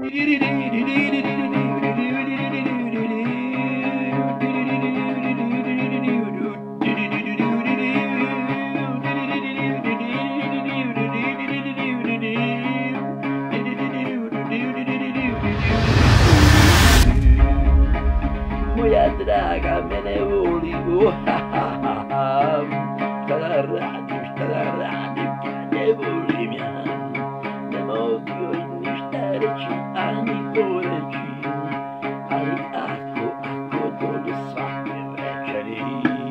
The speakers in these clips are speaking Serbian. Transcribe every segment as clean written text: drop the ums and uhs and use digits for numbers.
Moja draga, mene voli, šta da radim, ja ne volim ja. Ne mogu joj ništa reći, ani poreći, ali ako dođe svake večeri,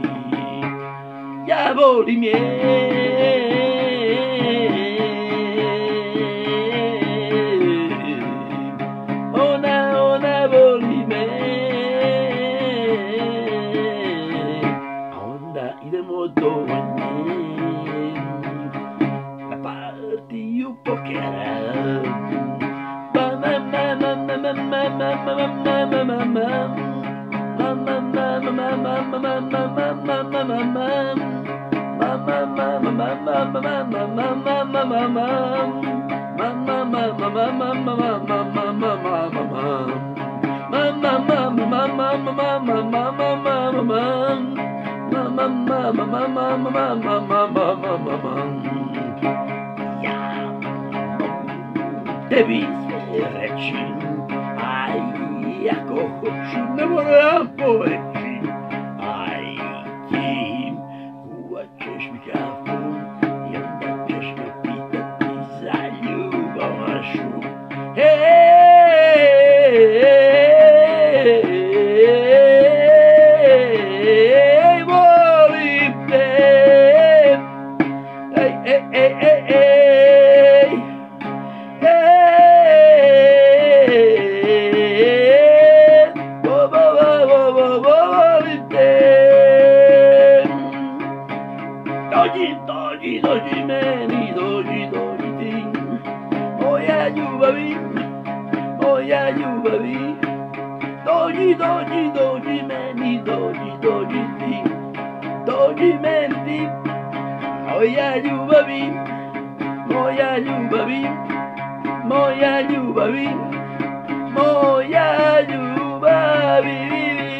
ja volim je. Ona voli me. Idemo do nje na partiju pokera. Ja tebi sve reći, aj, ako hoću, ne moram poreći, aj, ti uvaćeš mi kafu i onda ćeš me pitati za ljubav našu. Dođi meni, dođi ti, moja ljubavi, dođi meni, dođi ti, moja ljubavi, moja ljubavi,